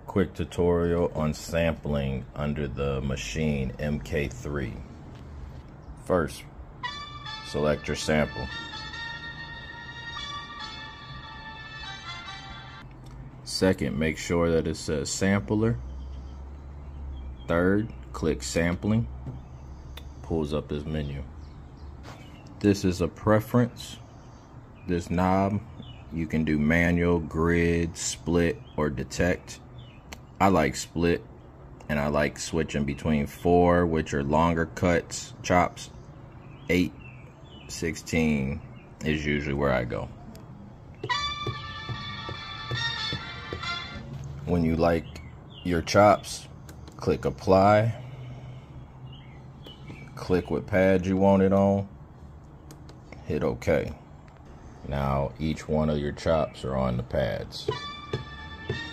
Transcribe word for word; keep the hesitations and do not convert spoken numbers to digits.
quick tutorial on sampling under the Maschine M K three. First, select your sample. Second, make sure that it says sampler. Third, click sampling. Pulls up this menu. This is a preference. This knob, you can do manual, grid, split, or detect. I like split, and I like switching between four, which are longer cuts, chops. eight, sixteen is usually where I go. When you like your chops, click apply. Click what pad you want it on. Hit OK. Now each one of your chops are on the pads.